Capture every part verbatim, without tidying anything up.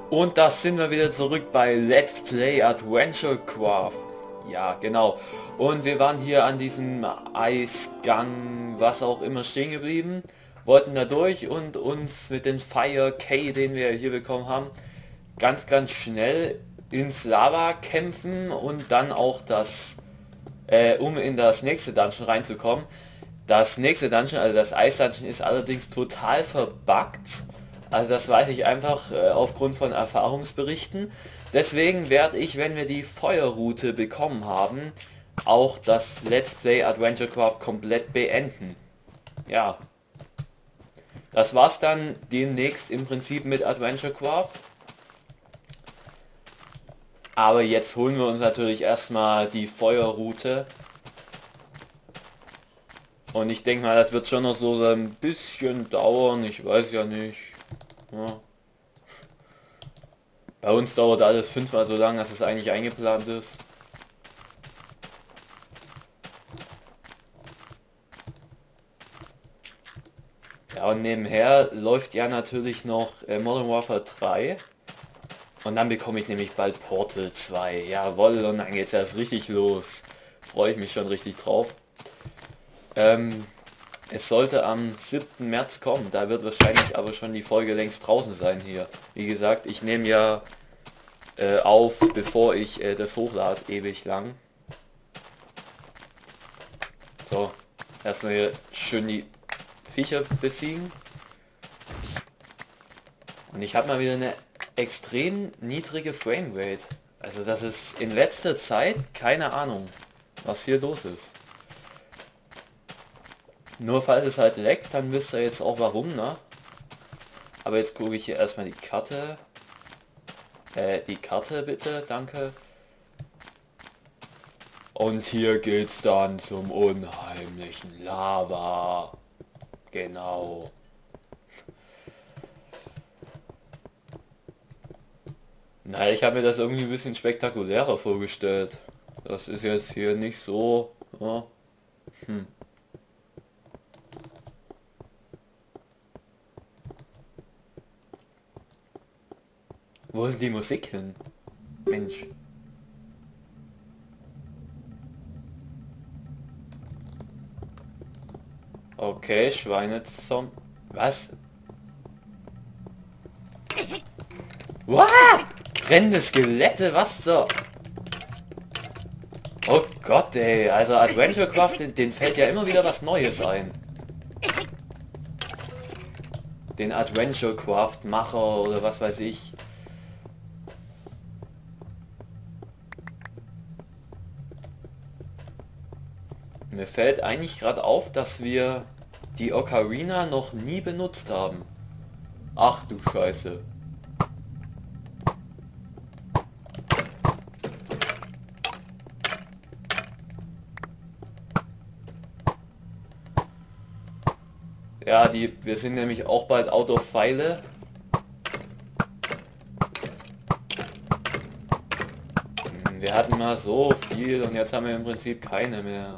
Und da sind wir wieder zurück bei Let's Play Adventure Craft. Ja, genau. Und wir waren hier an diesem Eisgang, was auch immer, stehen geblieben. Wollten da durch und uns mit dem Fire K, den wir hier bekommen haben, ganz, ganz schnell ins Lava kämpfen und dann auch das, äh, um in das nächste Dungeon reinzukommen. Das nächste Dungeon, also das Eis-Dungeon, ist allerdings total verbuggt. Also das weiß ich einfach äh, aufgrund von Erfahrungsberichten. Deswegen werde ich, wenn wir die Feuerroute bekommen haben, auch das Let's Play Adventure Craft komplett beenden. Ja, das war's dann demnächst im Prinzip mit Adventure Craft. Aber jetzt holen wir uns natürlich erstmal die Feuerroute. Und ich denke mal, das wird schon noch so ein bisschen dauern, ich weiß ja nicht. Ja. Bei uns dauert alles fünfmal so lange, als es eigentlich eingeplant ist. Ja, und nebenher läuft ja natürlich noch äh, Modern Warfare drei. Und dann bekomme ich nämlich bald Portal zwei. Jawohl, und dann geht's erst richtig los. Freue ich mich schon richtig drauf. Ähm, es sollte am siebten März kommen. Da wird wahrscheinlich aber schon die Folge längst draußen sein hier. Wie gesagt, ich nehme ja äh, auf, bevor ich äh, das hochlade, ewig lang. So, erstmal hier schön die Viecher besiegen. Und ich habe mal wieder eine extrem niedrige Framerate. Also das ist in letzter Zeit keine Ahnung, was hier los ist. Nur falls es halt leckt, dann wisst ihr jetzt auch warum, ne? Aber jetzt gucke ich hier erstmal die Karte. Äh, die Karte bitte, danke. Und hier geht's dann zum unheimlichen Lava. Genau. Na, ich habe mir das irgendwie ein bisschen spektakulärer vorgestellt. Das ist jetzt hier nicht so... Ja. Hm. Wo ist die Musik hin? Mensch. Okay, Schweinezom... Was? Wow! Brennende Skelette, was so? Oh Gott, ey. Also Adventure Craft, den, den fällt ja immer wieder was Neues ein. Den Adventure Craft Macher oder was weiß ich. Mir fällt eigentlich gerade auf, dass wir die Ocarina noch nie benutzt haben. Ach du Scheiße. Ja, die, wir sind nämlich auch bald out of Pfeile. Hm, wir hatten mal so viel und jetzt haben wir im Prinzip keine mehr.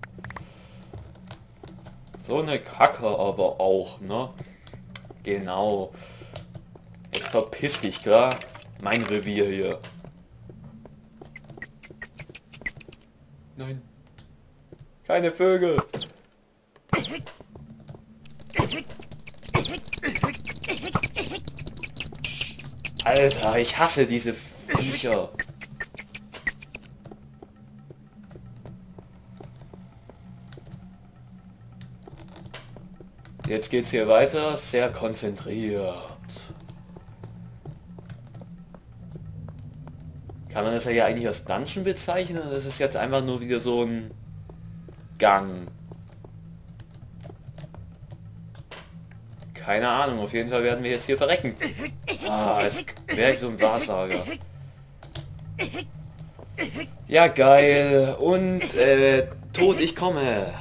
So eine Kacke aber auch, ne? Genau. Jetzt verpiss dich, klar? Mein Revier hier. Nein. Keine Vögel. Alter, ich hasse diese Viecher. Jetzt geht's hier weiter, sehr konzentriert. Kann man das ja eigentlich als Dungeon bezeichnen? Das ist jetzt einfach nur wieder so ein Gang. Keine Ahnung, auf jeden Fall werden wir jetzt hier verrecken. Ah, als wäre ich so ein Wahrsager. Ja, geil. Und, äh, Tod, ich komme.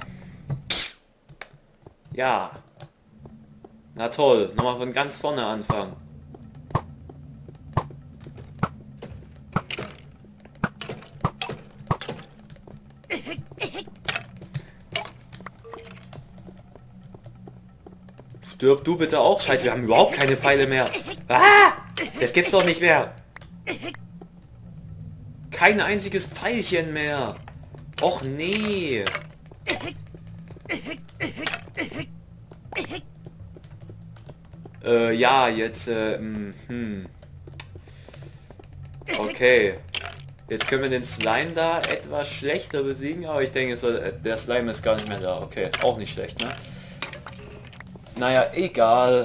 Ja. Na toll, nochmal von ganz vorne anfangen. Stirb du bitte auch. Scheiße, wir haben überhaupt keine Pfeile mehr. Ah! Das gibt's doch nicht mehr. Kein einziges Pfeilchen mehr. Och nee. Äh, ja, jetzt, äh, hm. Okay. Jetzt können wir den Slime da etwas schlechter besiegen, aber ich denke, so, der Slime ist gar nicht mehr da. Okay, auch nicht schlecht, ne? Naja, egal.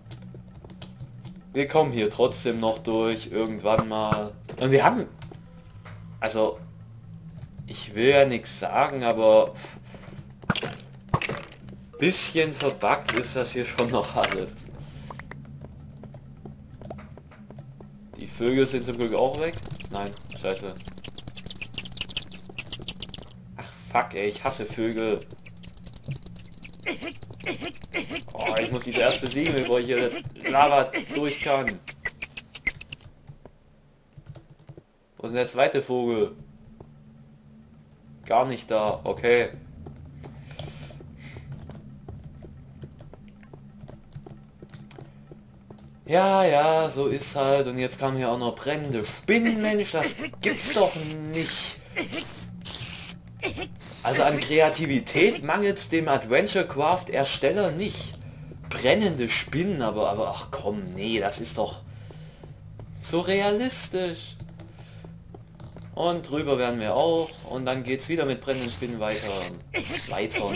Wir kommen hier trotzdem noch durch, irgendwann mal. Und wir haben... Also, ich will ja nichts sagen, aber... Bisschen verbuggt ist das hier schon noch alles. Die Vögel sind zum Glück auch weg. Nein, scheiße. Ach fuck ey, ich hasse Vögel. Oh, ich muss die zuerst besiegen, bevor ich hier Lava durch kann. Wo ist denn der zweite Vogel? Gar nicht da, okay. Ja, ja, so ist halt. Und jetzt kamen hier auch noch brennende Spinnen, Mensch, das gibt's doch nicht. Also an Kreativität mangelt's dem Adventure Craft Ersteller nicht. Brennende Spinnen, aber, aber, ach komm, nee, das ist doch so realistisch. Und drüber werden wir auch. Und dann geht's wieder mit brennenden Spinnen weiter. Weiter.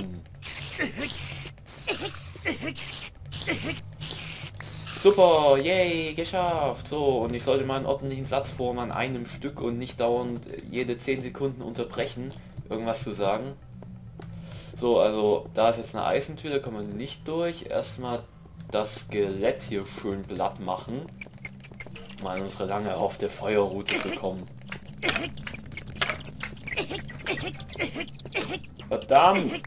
Super, yay, geschafft. So, und ich sollte mal einen ordentlichen Satz formen an einem Stück und nicht dauernd jede zehn Sekunden unterbrechen, irgendwas zu sagen. So, also da ist jetzt eine Eisentür, da kommen wir nicht durch. Erstmal das Skelett hier schön platt machen. Mal in unsere lange erhoffte Feuerroute zu kommen. Verdammt!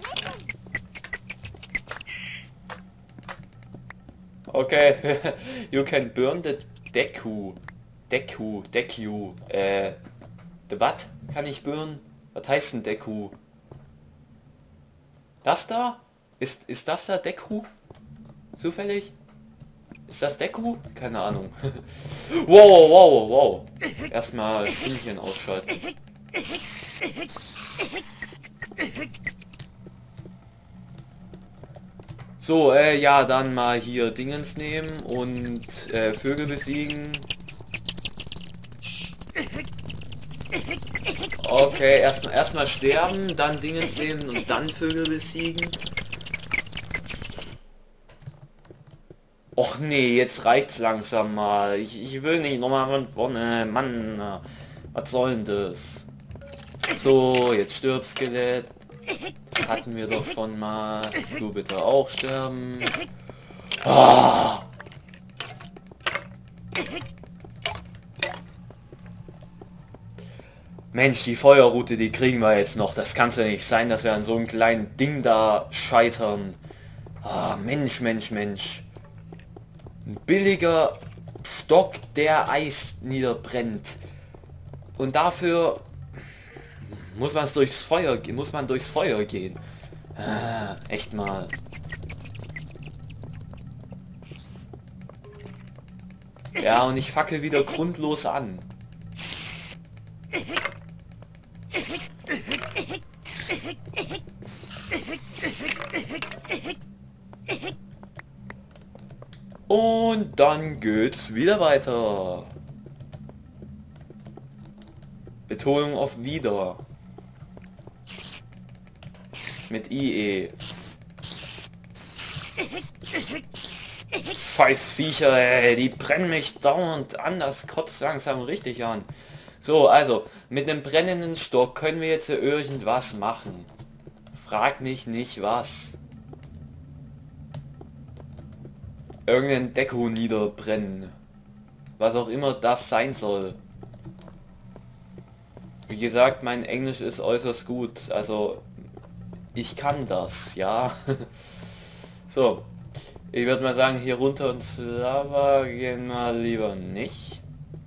Okay, you can burn the Deku. Deku, Deku. Äh, the what? Kann ich burn? Was heißt denn Deku? Das da? Ist, ist das da Deku? Zufällig? Ist das Deku? Keine Ahnung. Wow, wow, wow. Erstmal Spinnchen ausschalten. So, äh, ja, dann mal hier Dingens nehmen und äh, Vögel besiegen. Okay, erstmal erstmal sterben, dann Dingens nehmen und dann Vögel besiegen. Och nee, jetzt reicht's langsam mal. Ich, ich will nicht nochmal von vorne. Mann, was soll denn das? So, jetzt stirb Skelett. Das hatten wir doch schon mal. Du bitte auch sterben. Oh. Mensch, die Feuerroute, die kriegen wir jetzt noch. Das kann ja nicht sein, dass wir an so einem kleinen Ding da scheitern. Ah, Mensch, Mensch, Mensch. Ein billiger Stock, der Eis niederbrennt. Und dafür muss man es durchs Feuer, muss man durchs Feuer gehen. Ah, echt mal. Ja, und ich fackel wieder grundlos an. Und dann geht's wieder weiter. Betonung auf wieder. Mit I E. Scheiß Viecher, ey, die brennen mich dauernd an, das kotzt langsam richtig an. So, also, mit einem brennenden Stock können wir jetzt irgendwas machen. Frag mich nicht was. Irgendein Deko niederbrennen. Was auch immer das sein soll. Wie gesagt, mein Englisch ist äußerst gut. Also, ich kann das, ja. So. Ich würde mal sagen, hier runter ins Lava gehen wir lieber nicht.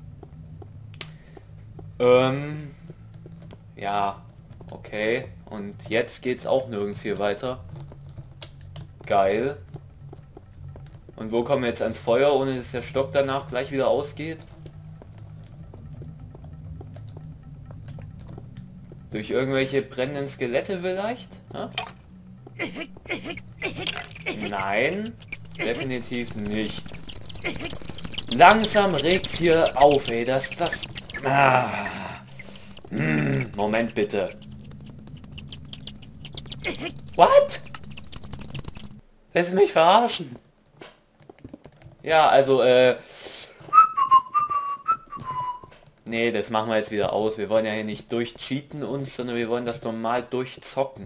Ähm. Ja. Okay. Und jetzt geht's auch nirgends hier weiter. Geil. Und wo kommen wir jetzt ans Feuer, ohne dass der Stock danach gleich wieder ausgeht? Durch irgendwelche brennenden Skelette vielleicht? Ja? Nein, definitiv nicht. Langsam regt's hier auf, ey. Das, das... Ah. Hm, Moment bitte. What? Lässt du mich verarschen? Ja, also, äh... Nee, das machen wir jetzt wieder aus. Wir wollen ja hier nicht durchcheaten uns, sondern wir wollen das normal durchzocken.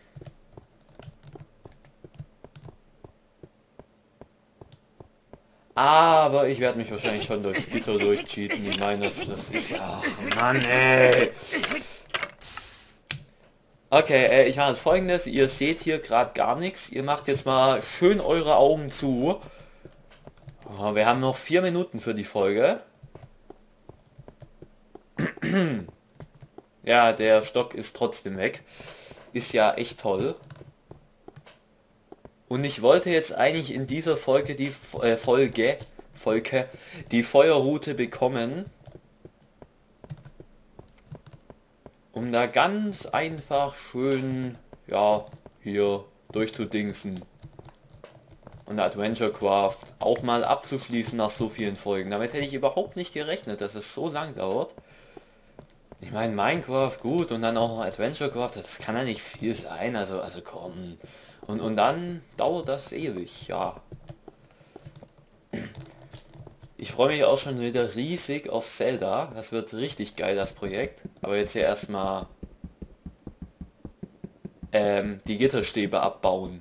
Aber ich werde mich wahrscheinlich schon durchs Gitter durchcheaten. Ich meine, das, das ist ja... Ach, Mann, ey! Okay, äh, ich mache das Folgendes. Ihr seht hier gerade gar nichts. Ihr macht jetzt mal schön eure Augen zu. Oh, wir haben noch vier Minuten für die Folge. Ja, der Stock ist trotzdem weg. Ist ja echt toll. Und ich wollte jetzt eigentlich in dieser Folge die äh, Folge, Folge, die Feuerrute bekommen. Um da ganz einfach schön, ja, hier durchzudingsen. Und Adventure Craft auch mal abzuschließen nach so vielen Folgen. Damit hätte ich überhaupt nicht gerechnet, dass es so lang dauert. Ich meine, Minecraft, gut, und dann auch noch Adventure Craft, das kann ja nicht viel sein, also, also komm. Und, und dann dauert das ewig, ja. Ich freue mich auch schon wieder riesig auf Zelda, das wird richtig geil, das Projekt. Aber jetzt hier erstmal ähm, die Gitterstäbe abbauen.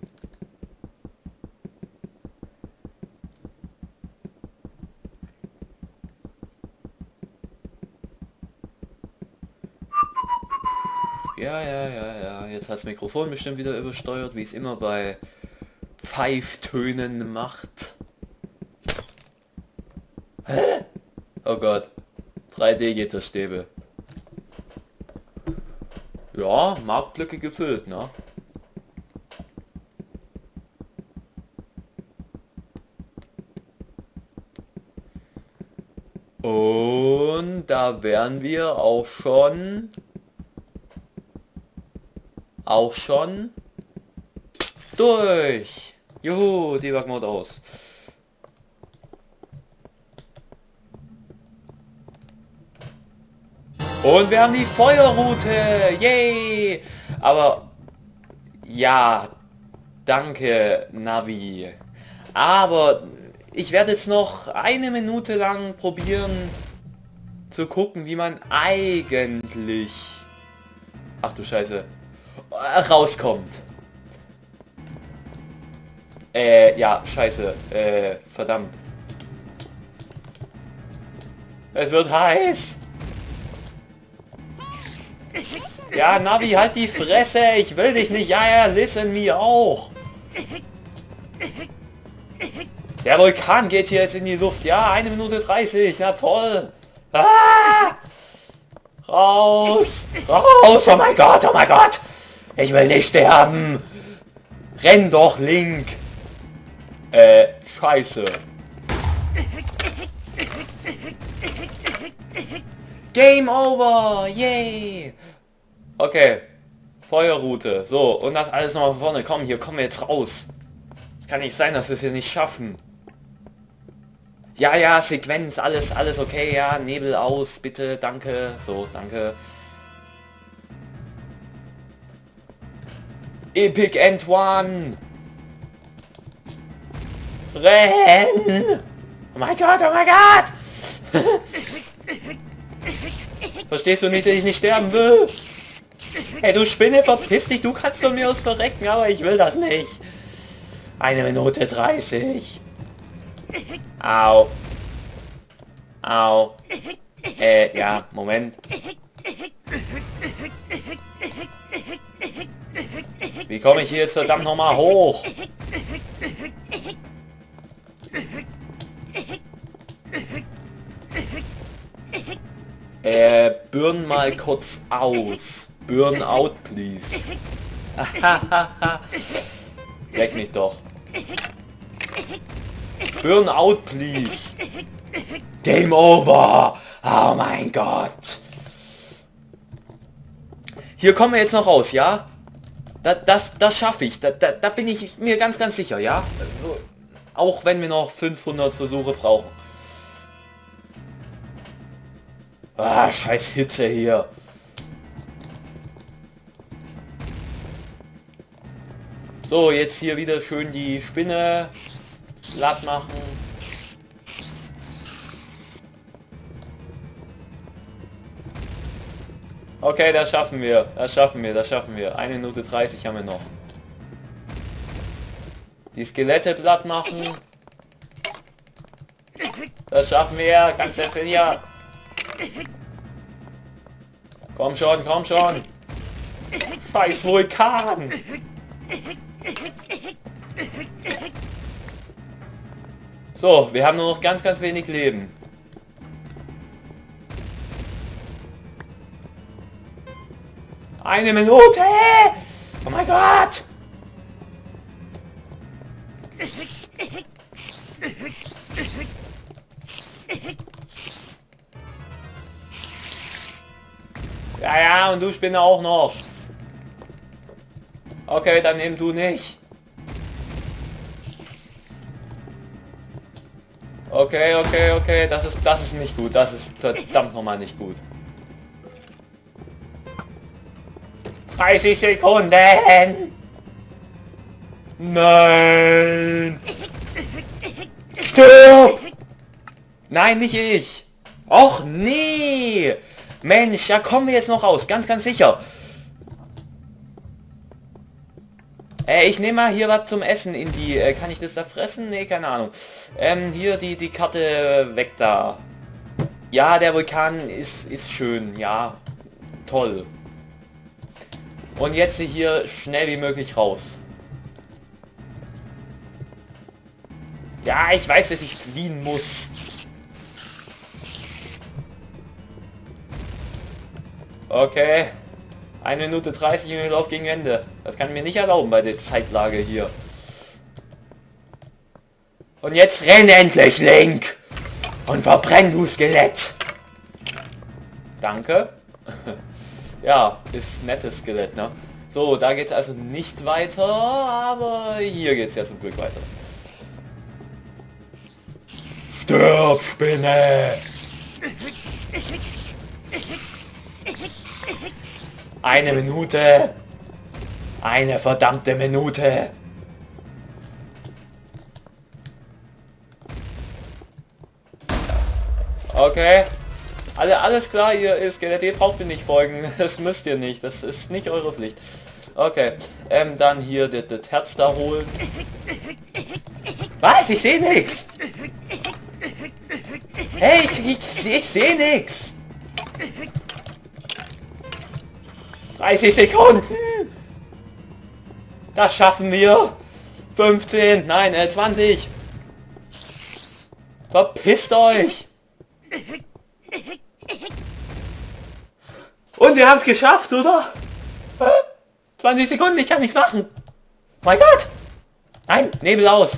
Ja, ja, ja, ja. Jetzt hat das Mikrofon bestimmt wieder übersteuert, wie es immer bei Pfeiftönen macht. Hä? Oh Gott. drei D-Gitterstäbe. Ja, Marktlücke gefüllt, ne? Und da wären wir auch schon... Auch schon durch. Juhu, Debug Mode aus. Und wir haben die Feuerrute. Yay! Aber ja, danke Navi. Aber ich werde jetzt noch eine Minute lang probieren zu gucken, wie man eigentlich... Ach du Scheiße. Rauskommt. Äh, ja, scheiße. Äh, verdammt. Es wird heiß. Ja, Navi, halt die Fresse. Ich will dich nicht. Ja, ja, listen me auch. Der Vulkan geht hier jetzt in die Luft. Ja, eine Minute dreißig. Na toll. Ah! Raus. Raus. Oh mein Gott, oh mein Gott. Ich will nicht sterben. Renn doch, Link. Äh, scheiße. Game over. Yay. Okay. Feuerrute. So, und das alles nochmal von vorne. Komm, hier kommen wir jetzt raus. Es kann nicht sein, dass wir es hier nicht schaffen. Ja, ja, Sequenz, alles, alles okay. Ja, Nebel aus, bitte, danke. So, danke. Epic End One! Renn! Oh mein Gott, oh mein Gott! Verstehst du nicht, dass ich nicht sterben will? Hey, du Spinne, verpiss dich, du kannst von mir aus verrecken, aber ich will das nicht. Eine Minute dreißig. Au. Au. Äh, ja, Moment. Wie komme ich hier jetzt verdammt nochmal hoch? Äh, burn mal kurz aus. Burn out, please. Leck mich doch. Burn out, please. Game over. Oh mein Gott. Hier kommen wir jetzt noch raus, ja? Das, das, das schaffe ich. Da, da, da bin ich mir ganz, ganz sicher, ja? Auch wenn wir noch fünfhundert Versuche brauchen. Ah, scheiß Hitze hier. So, jetzt hier wieder schön die Spinne glatt machen. Okay, das schaffen wir. Das schaffen wir, das schaffen wir. eine Minute dreißig haben wir noch. Die Skelette platt machen. Das schaffen wir. Ganz hier. Komm schon, komm schon. Scheiß Vulkan. So, wir haben nur noch ganz, ganz wenig Leben. Eine Minute! Oh mein Gott! Ja, ja, und du Spinne auch noch. Okay, dann nimm du nicht. Okay, okay, okay, das ist, das ist nicht gut. Das ist verdammt nochmal nicht gut. dreißig Sekunden! Nein! Stirb! Nein, nicht ich! Och, nee! Mensch, da kommen wir jetzt noch raus. Ganz, ganz sicher. Äh, ich nehme mal hier was zum Essen in die... Äh, kann ich das da fressen? Nee, keine Ahnung. Ähm, hier die, die Karte weg da. Ja, der Vulkan ist, ist schön. Ja, toll. Und jetzt hier schnell wie möglich raus. Ja, ich weiß, dass ich fliehen muss. Okay. eine Minute dreißig und ich laufe gegen Ende. Das kann ich mir nicht erlauben bei der Zeitlage hier. Und jetzt renn endlich, Link! Und verbrenn, du Skelett! Danke. Ja, ist nettes Skelett, ne? So, da geht's also nicht weiter, aber hier geht's ja zum Glück weiter. Stirb, Spinne! Eine Minute! Eine verdammte Minute! Okay. Alle, alles klar, ihr Skelett, ihr braucht mir nicht folgen. Das müsst ihr nicht. Das ist nicht eure Pflicht. Okay. Ähm, dann hier das, das Herz da holen. Was? Ich sehe nichts. Hey, ich, ich, ich sehe nichts. dreißig Sekunden. Das schaffen wir. fünfzehn. Nein, äh, zwanzig. Verpisst euch. Und wir haben es geschafft, oder? zwanzig Sekunden, ich kann nichts machen. Mein Gott! Nein, Nebel aus.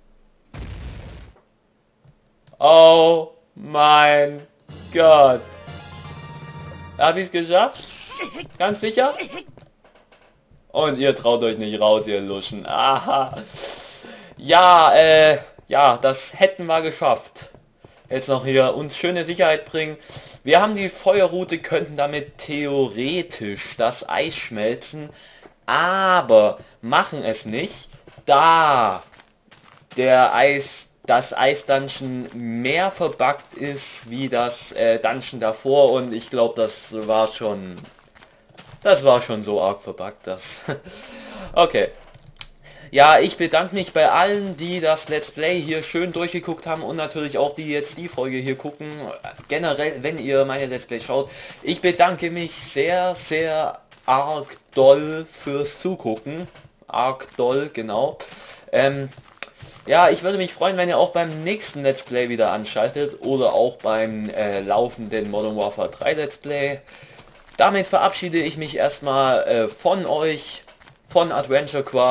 Oh mein Gott. Habe ich es geschafft? Ganz sicher? Und ihr traut euch nicht raus, ihr Luschen. Aha. Ja, äh, ja, das hätten wir geschafft. Jetzt noch hier uns schöne Sicherheit bringen. Wir haben die Feuerroute, könnten damit theoretisch das Eis schmelzen, aber machen es nicht, da der Eis, das Eis-Dungeon mehr verbuggt ist wie das äh, Dungeon davor, und ich glaube, das war schon, das war schon so arg verbuggt, das. Okay. Ja, ich bedanke mich bei allen, die das Let's Play hier schön durchgeguckt haben, und natürlich auch die jetzt die Folge hier gucken. Generell, wenn ihr meine Let's Play schaut. Ich bedanke mich sehr, sehr arg doll fürs Zugucken. Arg doll, genau. Ähm, ja, ich würde mich freuen, wenn ihr auch beim nächsten Let's Play wieder anschaltet oder auch beim äh, laufenden Modern Warfare drei Let's Play. Damit verabschiede ich mich erstmal äh, von euch, von AdventureCraft.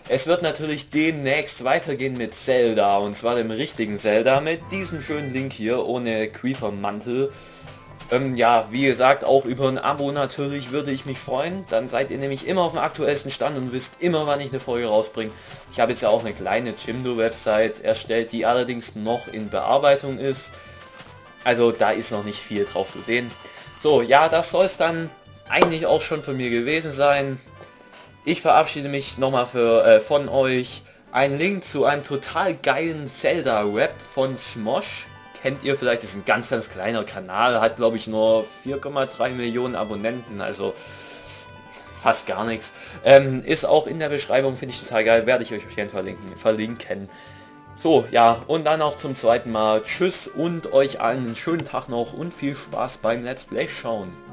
Es wird natürlich demnächst weitergehen mit Zelda, und zwar dem richtigen Zelda, mit diesem schönen Link hier, ohne Creeper-Mantel. Ähm, ja, wie gesagt, auch über ein Abo natürlich würde ich mich freuen. Dann seid ihr nämlich immer auf dem aktuellsten Stand und wisst immer, wann ich eine Folge rausbringe. Ich habe jetzt ja auch eine kleine Jimdo-Website erstellt, die allerdings noch in Bearbeitung ist. Also da ist noch nicht viel drauf zu sehen. So, ja, das soll es dann eigentlich auch schon von mir gewesen sein. Ich verabschiede mich nochmal für äh, von euch. Ein Link zu einem total geilen Zelda-Rap von Smosh. Kennt ihr vielleicht, ist ein ganz, ganz kleiner Kanal, hat glaube ich nur vier Komma drei Millionen Abonnenten, also fast gar nichts. Ähm, ist auch in der Beschreibung, finde ich total geil, werde ich euch auf jeden Fall verlinken. verlinken. So, ja, und dann auch zum zweiten Mal. Tschüss und euch allen einen schönen Tag noch und viel Spaß beim Let's Play schauen.